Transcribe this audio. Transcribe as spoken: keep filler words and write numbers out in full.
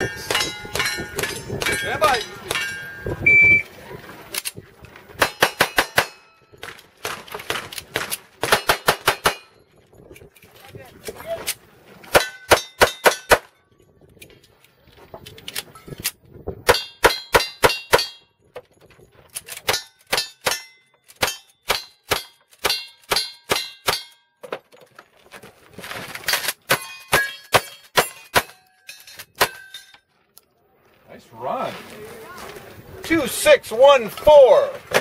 Stand by. Nice run. two six one four.